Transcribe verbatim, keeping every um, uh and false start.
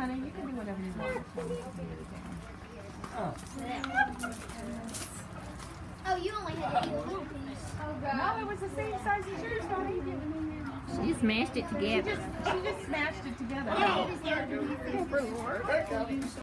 honey, you can do whatever you want. Oh. Oh, you only had to do a little piece. Oh, God. No, it was the same size as yours, honey. She smashed it She together. just, she just smashed it together. Yeah, it is.